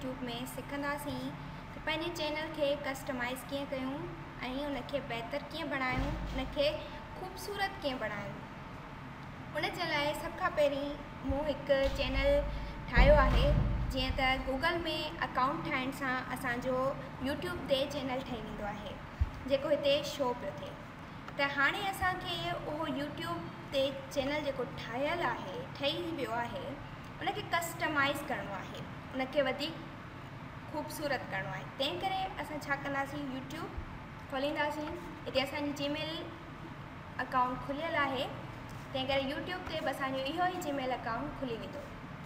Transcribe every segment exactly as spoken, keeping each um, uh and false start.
YouTube में सिखंदासीं त पंहिंजे चैनल खे कस्टमाइज़ कीअं कयूं ऐं उनखे बहितर कीअं बणायूं, उनखे ख़ूबसूरत कीअं बणायूं। उन जे लाइ सभ खां पहिरीं मूं हिकु चैनल ठाहियो आहे। जीअं त गूगल में अकाउंट ठाहिण सां असांजो यूट्यूब ते चैनल ठही वेंदो आहे जेको हिते शो पियो थिए। त हाणे असांखे उहो यूट्यूब ते चैनल जेको ठाहियलु आहे ठही वियो आहे उनखे कस्टमाइज़ करिणो आहे, उनखे वधीक ख़ूबसूरत करिणो आहे। तंहिं करे असां छा कंदासीं, यूट्यूब खोलींदासीं। हिते असांजी जीमेल अकाउंट खुलियल आहे, तंहिं करे यूट्यूब ते बि असांजो इहो ई जीमेल अकाउंट खुली वेंदो।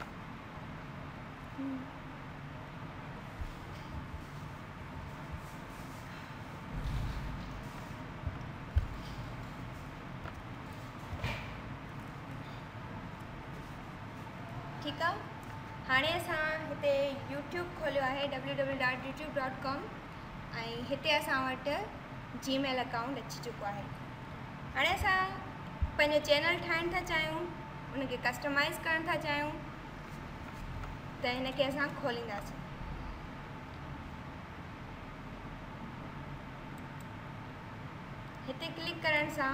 ठीक आहे, हाणे असां हिते यूट्यूब खोलियो आहे W W dot YouTube dot com ऐं हिते असां वटि जीमेल अकाउंट अची चुको आहे। हाणे असां पंहिंजो चैनल ठाहिण था चाहियूं, उनखे कस्टमाइज़ करण था चाहियूं, त हिनखे असां खोलींदासीं। हिते क्लिक करण सां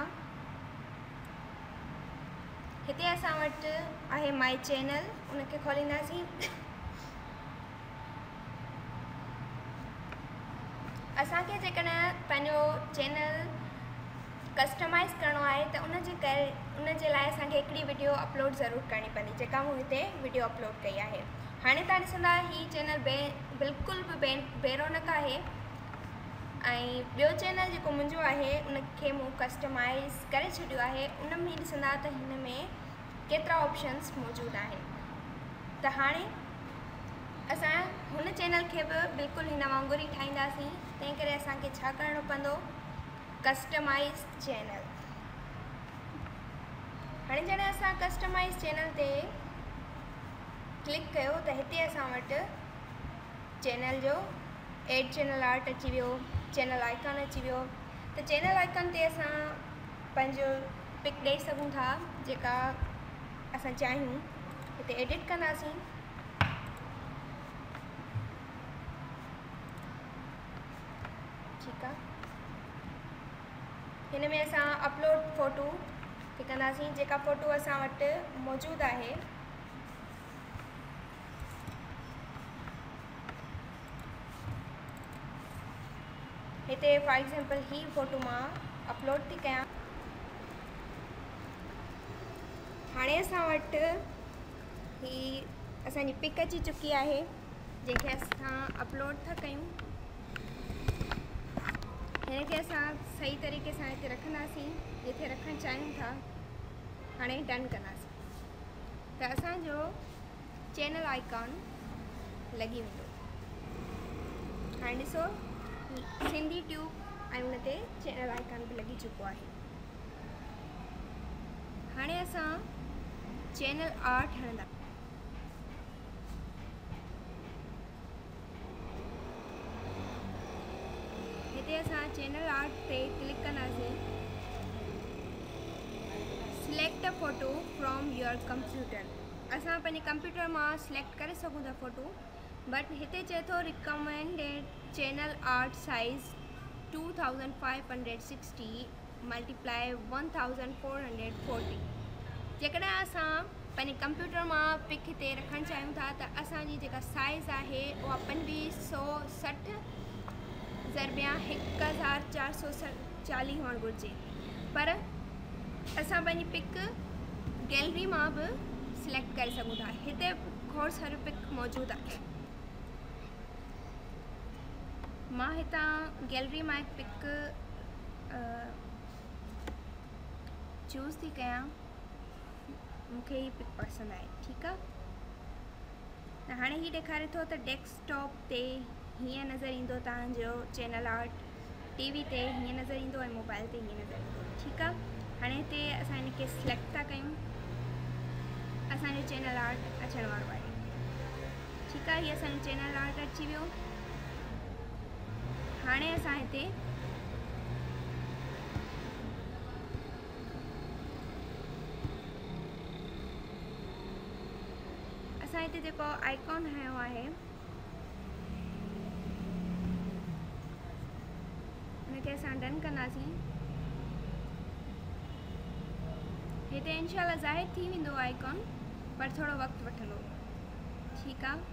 हिते असां वटि आहे माई चैनल, उनखे खोलींदासीं। असांखे जेकॾहिं पंहिंजो चैनल कस्टमाइज़ करिणो आहे त उन जे करे उन जे लाइ असांखे हिकिड़ी वीडियो अपलोड ज़रूरु करणी पवंदी, जेका मूं हिते वीडियो अपलोड कई आहे। हाणे तव्हां ॾिसंदा हीअ चैनल बे बिल्कुलु बि बे बेरोनक आहे ऐं ॿियो चैनल जेको मुंहिंजो आहे उनखे मूं कस्टमाइज़ करे छॾियो आहे। उन में ॾिसंदा त हिन में केतिरा ऑप्शन्स मौजूदु आहिनि। त हाणे असां हुन चैनल खे बि बिल्कुलु हिन वांगुरु ई ठाहींदासीं। तंहिं करे असांखे छा करिणो पवंदो, कस्टमाइज़ चैनल। हाणे जॾहिं असां कस्टमाइज़ चैनल ते क्लिक कयो त हिते असां वटि चैनल जो एड चैनल आर्ट अची वियो, चैनल आइकन अची वियो। त चैनल आइकन ते असां पंहिंजो पिक ॾेई सघूं था जेका असां चाहियूं। हिते एडिट कंदासीं। ठीकु आहे, हिन में असां अपलोड फ़ोटो खे कंदासीं, जेका फ़ोटो असां वटि मौजूदु आहे। हिते फॉर एग्ज़ाम्पल ही फ़ोटो मां अपलोड थी कयां। हाणे असां वटि ही असांजी पिक अची चुकी आहे जंहिंखे असां अपलोड था कयूं। हिनखे असां सही तरीक़े सां हिते रखंदासीं जिथे रखणु चाहियूं था। हाणे डन कंदासीं त असांजो चैनल आइकॉन लॻी वेंदो। हाणे ॾिसो सिंधी ट्यूब ऐं उन ते चैनल आइकॉन बि लॻी चुको आहे। हाणे असां चैनल आर्ट हणंदा। हिते असां चैनल आर्ट ते क्लिक कंदासीं। Select a photo from your computer. असां पंहिंजे कंप्यूटर मां सिलेक्ट करे सघूं था फ़ोटो, बट हिते चए थो recommended channel art size two thousand five hundred sixty multiply one thousand four hundred forty. जेकॾहिं असां पंहिंजे कंप्यूटर मां पिक हिते रखणु चाहियूं था त असांजी जेका साइज़ आहे उहा पंजवीह सौ सठि ज़रबिया हिकु हज़ार चारि सौ चालीह हुअणु घुरिजे। पर असां पंहिंजी पिक गैलरी मां बि सिलेक्ट करे सघूं था। हिते खोड़ सारियूं पिक मौजूदु आहे। मां हितां गैलरी मां हिकु पिक चूज़ थी कयां, मूंखे ही पिक पसंदि आहे। ठीकु आहे, त हाणे ही ॾेखारे थो त डेस्कटॉप ते हीअं नज़र ईंदो तव्हांजो चैनल आर्ट, टीवी ते हीअं नज़र ईंदो ऐं मोबाइल ते हीअं नज़र ईंदो। ठीकु आहे, हाणे हिते असां हिनखे सिलेक्ट था कयूं। असांजो चैनल आर्ट अचण वारो आहे। ठीकु आहे, हीअ असांजो चैनल आर्ट अची वियो। हाणे असां हिते असां हिते जेको आइकॉन हयो आहे असां डन कंदासीं। हिते इंशाल्लाह ज़ाहिर थी वेंदो आइकॉन, पर थोड़ो वक्त वठंदो। ठीक है,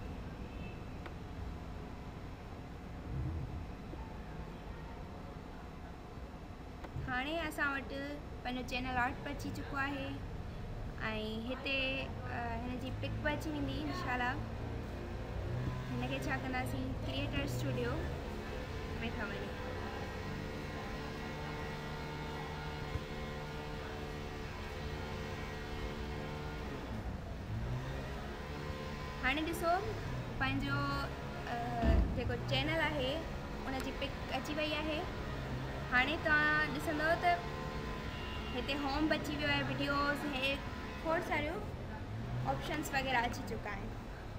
हाणे असां वटि पंहिंजो चैनल आर्ट पर अची चुको आहे ऐं हिते हिन जी पिक बि अची वेंदी इंशाल्लाह। हिनखे छा कंदासीं, क्रिएटर स्टूडियो में था वञी हाणे ॾिसो पंहिंजो जेको चैनल आहे उन जी पिक अची वई आहे। हाणे तव्हां ॾिसंदव त हिते होम बि अची वियो आहे, वीडियोज़ हे खोड़ सारियूं ऑप्शन्स वग़ैरह अची चुका आहिनि।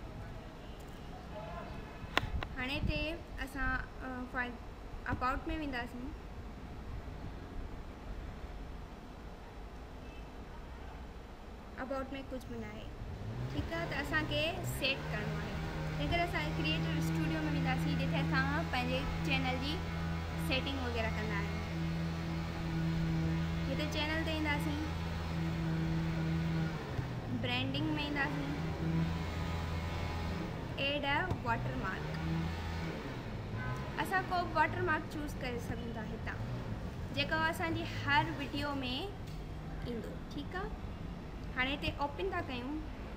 हाणे हिते असां फाइल अबाउट में वेंदासीं। अबाउट में कुछ भी ना है। ठीक है, तो असांखे सेट करणो आहे। अगर असां क्रिएटर स्टूडियो में वेंदासीं जिथे असां पंहिंजे चैनल जी सेटिंग वगैरह कंदा आहियूं। हिते चैनल ते ईंदासीं, ब्रांडिंग में ईंदासीं, एड अ वाटरमार्क। असां को वाटरमार्क चूज़ करे सघूं था हितां, जेको असांजी हर वीडियो में ईंदो। ठीक आहे, हाणे हिते ओपन था कयूं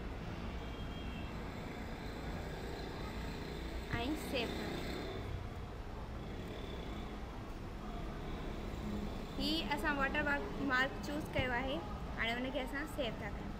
ऐं सेव था कयूं। ही असां वाटरमार्क मार्क चूज़ कयो आहे, हाणे उनखे असां सेव था कयूं।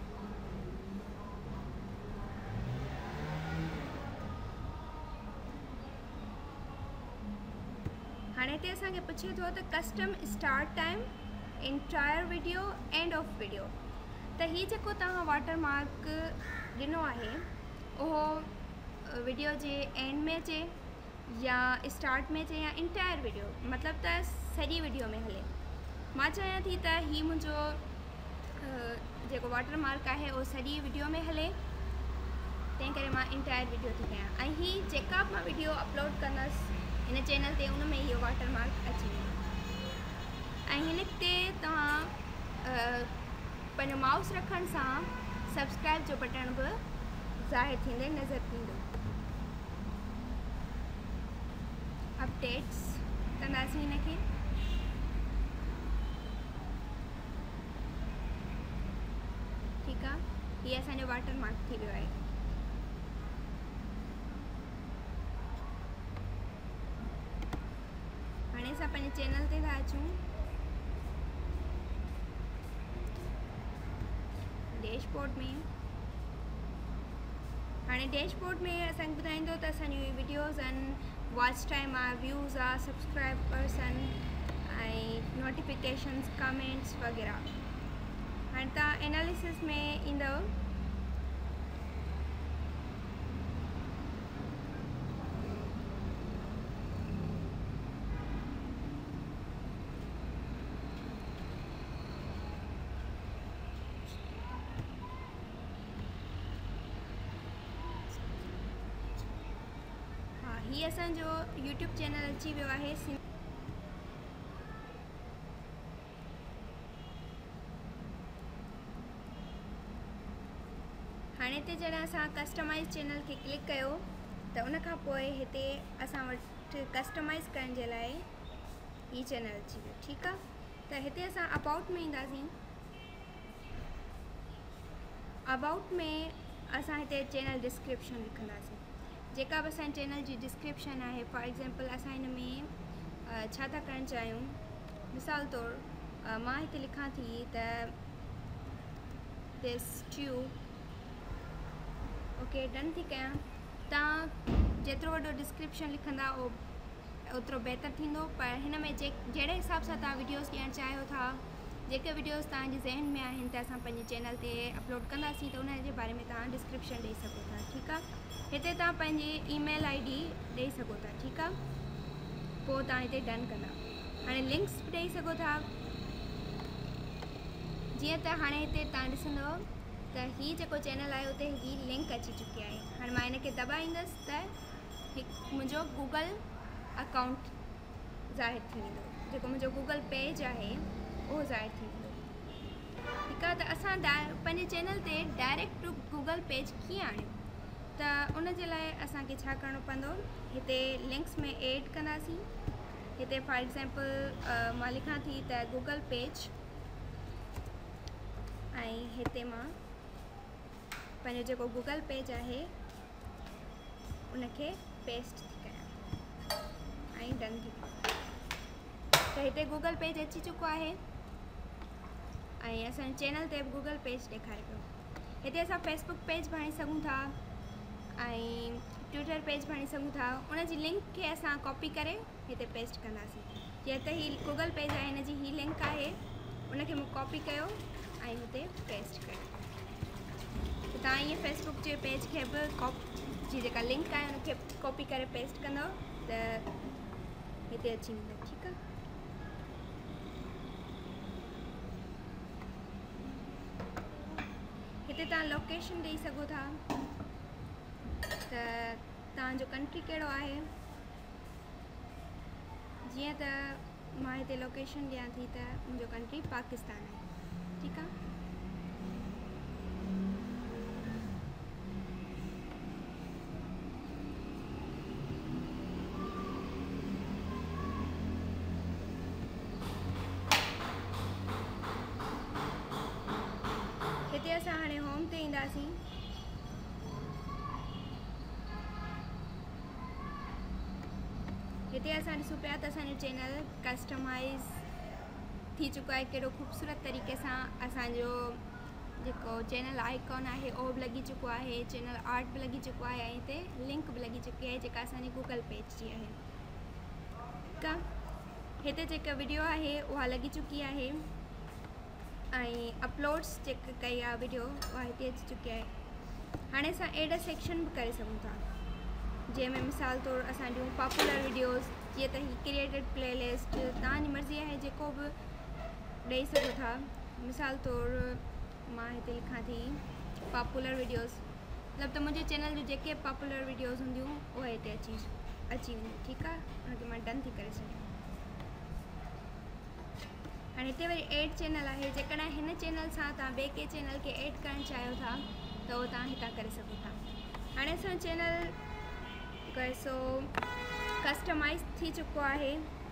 हाणे हिते असांखे पुछे थो त custom start time, entire video, end of video. त ही जेको तव्हां वाटरमार्क ॾिनो आहे उहो वीडियो जे एंड में अचे या स्टार्ट में अचे या इंटायर वीडियो, मतिलबु त सॼी वीडियो में हले। मां चाहियां थी त ही मुंहिंजो जेको वाटरमार्क आहे उहो सॼी वीडियो में हले, तंहिं करे मां इंटायर वीडियो थी कयां। ऐं ही जेका बि मां वीडियो अपलोड कंदसि हिन चैनल ते उन में इहो वाटरमार्क अची वेंदो। ऐं हिन ते तव्हां पंहिंजो माउस रखण सां सब्सक्राइब जो बटन बि ज़ाहिर थींदे नज़र ईंदो। अपडेट्स कंदासीं हिनखे। ठीकु आहे, हीअ असांजो वाटरमार्क थी वियो आहे। हाणे असां पंहिंजे चैनल ते था अचूं। डैशबोर्ड में हाणे डैशबोर्ड में असांखे ॿुधाईंदो त असांजी वीडियोज़ आहिनि, वॉच टाइम आहे, व्यूज़ आहे, सब्सक्राइबर्स आहिनि ऐं नोटिफिकेशंस, कमेंट्स वग़ैरह। हाणे तव्हां एनालिसिस में ईंदव। ही असांजो यूट्यूब चैनल अची वियो आहे। हाणे हिते जॾहिं असां कस्टमाइज़ चैनल खे क्लिक कयो त उन खां पोइ हिते असां वटि कस्टमाइज़ करण जे लाइ ही चैनल अची वियो। ठीकु आहे, त हिते असां अबाउट में ईंदासीं। अबाउट में असां हिते चैनल डिस्क्रिप्शन लिखंदासीं। जेका बि असांजे चैनल जी डिस्क्रिप्शन आहे, फॉर एग्ज़ाम्पल असां हिन में छा था करणु चाहियूं, मिसाल तौरु मां हिते लिखां थी त दिस ट्यूब, ओके, डन थी कयां। तव्हां जेतिरो वॾो डिस्क्रिप्शन लिखंदा ओतिरो बहितर थींदो, पर हिन में जे जहिड़े हिसाब सां तव्हां वीडियोज़ ॾियणु चाहियो था, जेके वीडियोज़ तव्हांजे ज़हन में आहिनि त असां पंहिंजे चैनल ते अपलोड कंदासीं, त उन जे बारे में तव्हां डिस्क्रिप्शन ॾेई सघो था। ठीकु आहे, हिते तव्हां पंहिंजी ईमेल आई डी ॾेई सघो था। ठीकु आहे, पोइ तव्हां हिते डन कंदा। हाणे लिंक्स बि ॾेई सघो था। जीअं त हाणे हिते तव्हां ॾिसंदव त हीअ जेको चैनल आहे उते ही लिंक अची चुकी आहे। हाणे मां हिनखे दॿाईंदसि त हिकु मुंहिंजो गूगल अकाउंट ज़ाहिर थी वेंदो। जेको मुंहिंजो गूगल पेज आहे उहो ज़ाहिर थी वेंदो। ठीकु आहे, त असां पंहिंजे चैनल ते डायरेक्ट टू गूगल पेज कीअं आणियूं, त उन जे लाइ असांखे छा करिणो पवंदो, हिते लिंक्स में ऐड कंदासीं। हिते फॉर एग्ज़ाम्पल मां लिखां थी त गूगल पेज, ऐं हिते मां पंहिंजो जेको गूगल पेज आहे उनखे पेस्ट थी कयां ऐं डन थी कयां। त हिते गूगल पेज अची चुको आहे ऐं असांजे चैनल ते बि गूगल पेज ॾेखारे पियो। हिते असां फेसबुक पेज बणाए सघूं था ऐं ट्विटर पेज बणाए सघूं था। उन जी लिंक खे असां कॉपी करे हिते पेस्ट कंदासीं। जीअं त ही गूगल पेज आहे, हिन जी ही लिंक आहे, उनखे मूं कॉपी कयो ऐं हिते पेस्ट कयो। त तव्हां ईअं फेसबुक जे पेज खे बि कॉप जी जेका लिंक आहे उनखे कॉपी करे पेस्ट कंदव त हिते अची वेंदव। ठीकु आहे, हिते तव्हां लोकेशन ॾेई सघो था त तव्हांजो कंट्री कहिड़ो आहे। जीअं त मां हिते लोकेशन ॾियां थी त मुंहिंजो कंट्री पाकिस्तान आहे। ठीकु आहे, हिते असां हाणे होम ते ईंदासीं। हिते असां ॾिसूं पिया त असांजो चैनल कस्टमाइज़ थी चुको आहे। कहिड़ो ख़ूबसूरत तरीक़े सां असांजो जेको चैनल आइकॉन आहे उहो बि लॻी चुको आहे, चैनल आर्ट बि लॻी चुको आहे ऐं हिते लिंक बि लॻी चुकी आहे जेका असांजी गूगल पेज जी आहे। ठीकु आहे, हिते जेका वीडियो आहे उहा लॻी चुकी आहे ऐं अपलोड्स जेका कई आहे वीडियो उहा हिते अची चुकी आहे। हाणे असां एड सेक्शन बि करे सघूं था, जंहिंमें मिसाल तौरु असां ॾियूं पॉपुलर वीडियोज़। जीअं त ही क्रिएटेड प्लेलिस्ट तव्हांजी मर्ज़ी आहे, जेको बि ॾेई सघो था। मिसाल तौरु मां हिते लिखां थी पॉपुलर वीडियोज़, मतिलबु त मुंहिंजे चैनल जूं जेके पॉपुलर वीडियोज़ हूंदियूं उहे हिते अची अची वेंदियूं। ठीकु आहे, उनखे मां डन थी करे छॾियां। हाणे हिते वरी एड चैनल आहे। जेकॾहिं हिन चैनल सां तव्हां ॿिए कंहिं चैनल खे एड करणु चाहियो था त उहो तव्हां हितां करे सघो था। हाणे असांजो चैनल सो कस्टमाइज़ थी चुको आहे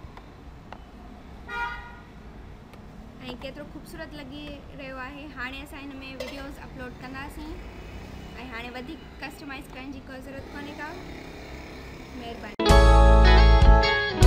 ऐं केतिरो ख़ूबसूरत लॻी रहियो आहे। हाणे असां हिन में वीडियोज़ अपलोड कंदासीं ऐं हाणे वधीक कस्टमाइज़ करण जी कोई ज़रूरत कोन्हे का। महिरबानी।